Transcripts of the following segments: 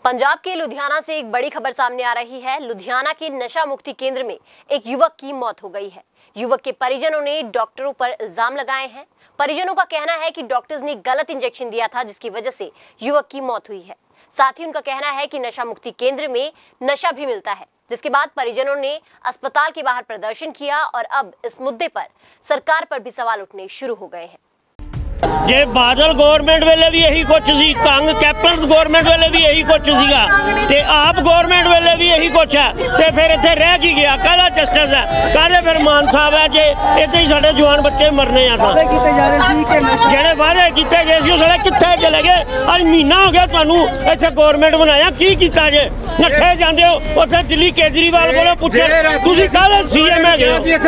पंजाब के लुधियाना से एक बड़ी खबर सामने आ रही है। लुधियाना के नशा मुक्ति केंद्र में एक युवक की मौत हो गई है। युवक के परिजनों ने डॉक्टरों पर इल्जाम लगाए हैं। परिजनों का कहना है कि डॉक्टर्स ने गलत इंजेक्शन दिया था, जिसकी वजह से युवक की मौत हुई है। साथ ही उनका कहना है कि नशा मुक्ति केंद्र में नशा भी मिलता है, जिसके बाद परिजनों ने अस्पताल के बाहर प्रदर्शन किया और अब इस मुद्दे पर सरकार पर भी सवाल उठने शुरू हो गए हैं। जे बादल गवर्नमेंट वेले भी यही कुछ सी, कांग कैप्टन गवर्नमेंट वेले भी यही कुछ सीगा ते आप गवर्नमेंट वेले भी यही कुछ है ते फिर इत्थे रह की गया, काहदा जस्टिस है, काहदे फिर मान साहब है जे इत्थे ही साडे जवान बच्चे मरने आ तां जेहड़े वादे कीते गए सी ओह साडे कित्थे चले गए। अज महीना हो गया तुहानू इत्थे गवर्नमेंट बनाया, की कीता जे नट्ठे जांदे हो उत्थे दिल्ली केजरीवाल कोलों पुछे तुसीं काहदे सीएम हैगे हो।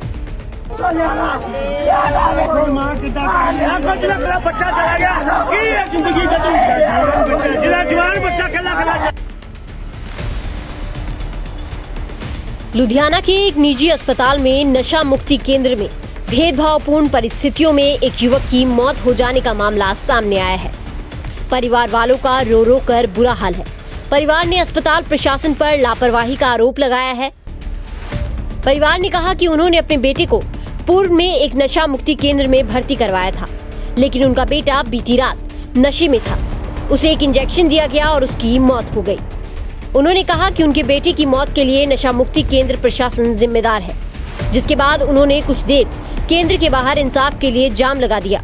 लुधियाना के एक निजी अस्पताल में नशा मुक्ति केंद्र में भेदभावपूर्ण परिस्थितियों में एक युवक की मौत हो जाने का मामला सामने आया है। परिवार वालों का रो रो कर बुरा हाल है। परिवार ने अस्पताल प्रशासन पर लापरवाही का आरोप लगाया है। परिवार ने कहा कि उन्होंने अपने बेटे को पूर्व में एक नशा मुक्ति केंद्र में भर्ती करवाया था, लेकिन उनका बेटा बीती रात नशे में था। उसे एक इंजेक्शन दिया गया और उसकी मौत हो गई। उन्होंने कहा कि उनके बेटे की मौत के लिए नशा मुक्ति केंद्र प्रशासन जिम्मेदार है, जिसके बाद उन्होंने कुछ देर केंद्र के बाहर इंसाफ के लिए जाम लगा दिया।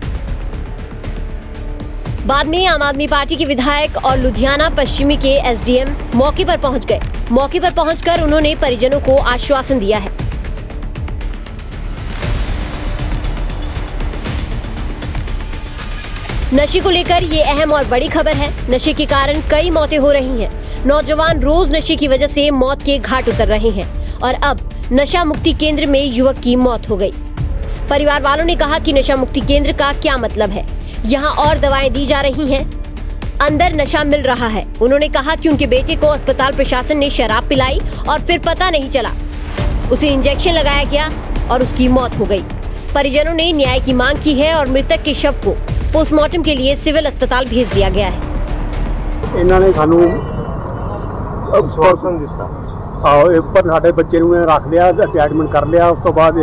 बाद में आम आदमी पार्टी के विधायक और लुधियाना पश्चिमी के एसडीएम मौके पर पहुंच गए। मौके पर पहुंचकर उन्होंने परिजनों को आश्वासन दिया है। नशे को लेकर ये अहम और बड़ी खबर है। नशे के कारण कई मौतें हो रही हैं। नौजवान रोज नशे की वजह से मौत के घाट उतर रहे हैं और अब नशा मुक्ति केंद्र में युवक की मौत हो गई। परिवार वालों ने कहा कि नशा मुक्ति केंद्र का क्या मतलब है, यहाँ और दवाएं दी जा रही हैं, अंदर नशा मिल रहा है। उन्होंने कहा कि उनके बेटे को अस्पताल प्रशासन ने शराब पिलाई और फिर पता नहीं चला, उसे इंजेक्शन लगाया गया और उसकी मौत हो गई। परिजनों ने न्याय की मांग की है और मृतक के शव को पोस्टमार्टम के लिए सिविल अस्पताल भेज दिया गया है। इन्होंने सानू आश्वासन दिता, पर साडे बच्चे नूं रख लिया, अटैचमेंट कर लिया। उस तो बाद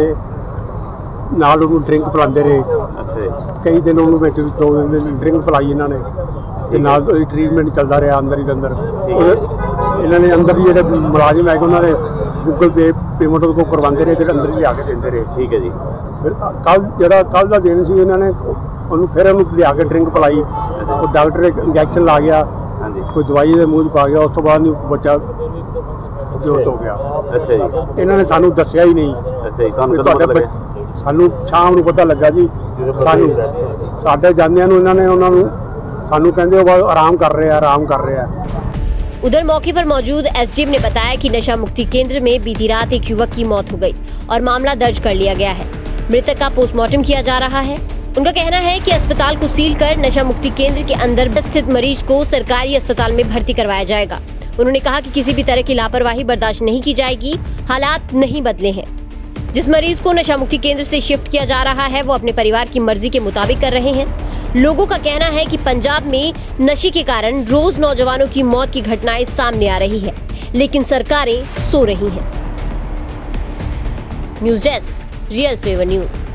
नाल उन्होंने ड्रिंक पिलाते रहे। कई दिन उन्होंने 2 दिन ड्रिंक पिलाई इन्होंने ते नाल ट्रीटमेंट चलता रहा अंदर ही अंदर। इन्होंने अंदर ही जो मुलाजिम है उन्होंने गूगल पे पेमेंट को करवाते रहे, फिर अंदर ही आके देंदे रहे। ठीक है जी। फिर कल का दिन से इन्होंने फिर लिया के ड्रिंक पिलाई, डॉक्टर एक इंजैक्शन ला गया, कोई दवाई के मूँह पा गया। उस तो बाद बच्चा बेहोश हो गया। अच्छा जी। इन्होंने सानू दसिया ही नहीं। अच्छा जी। सानू शाम को पता लगा जी, साडे जांदियां नूं इन्होंने उन्होंने सानू कहंदे आराम कर रहे हैं। उधर मौके पर मौजूद एसडीएम ने बताया कि नशा मुक्ति केंद्र में बीती रात एक युवक की मौत हो गई और मामला दर्ज कर लिया गया है। मृतक का पोस्टमार्टम किया जा रहा है। उनका कहना है कि अस्पताल को सील कर नशा मुक्ति केंद्र के अंदर स्थित मरीज को सरकारी अस्पताल में भर्ती करवाया जाएगा। उन्होंने कहा कि किसी भी तरह की लापरवाही बर्दाश्त नहीं की जाएगी। हालात नहीं बदले हैं। जिस मरीज को नशा मुक्ति केंद्र से शिफ्ट किया जा रहा है वो अपने परिवार की मर्जी के मुताबिक कर रहे हैं। लोगों का कहना है कि पंजाब में नशे के कारण रोज नौजवानों की मौत की घटनाएं सामने आ रही है, लेकिन सरकारें सो रही हैं। News desk, real flavour news.